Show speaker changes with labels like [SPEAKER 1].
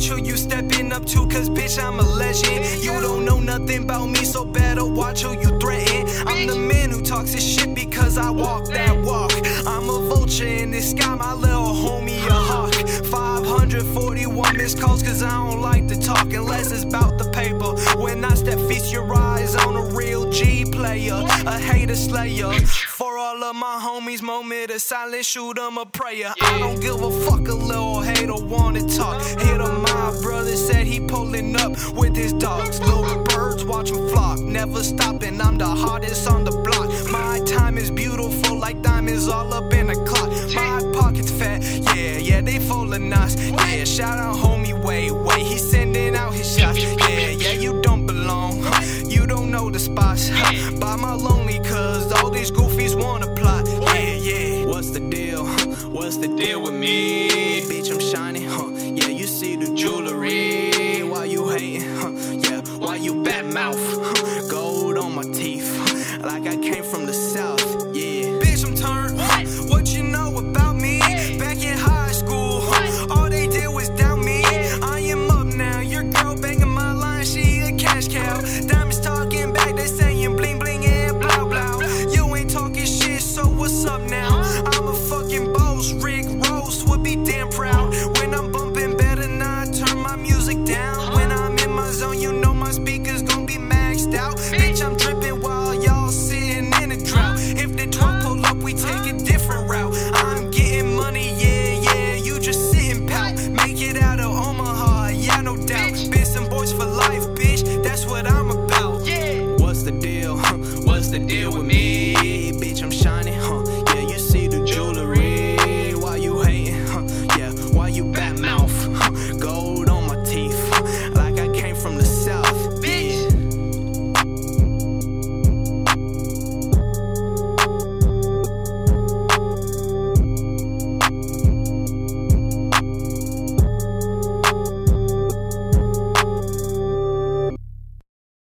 [SPEAKER 1] watch who you stepping up to, cause bitch I'm a legend. You don't know nothing about me, so better watch who you threaten. I'm the man who talks this shit because I walk that walk. I'm a vulture in the sky, my little homie a hawk. 541 missed calls cause I don't like to talk unless it's about the paper. When I step, feast your eyes on a real G player, a hater slayer. For all of my homies, moment of silence, shoot them a prayer. I don't give a fuck, a little hater wanna talk. Hit him, my brother said he pulling up with his dogs. Little birds watch him flock, never stopping, I'm the hottest on the block. My time is beautiful like diamonds all up in a clock. My pockets fat, yeah, they full of knots. Yeah, shout out home.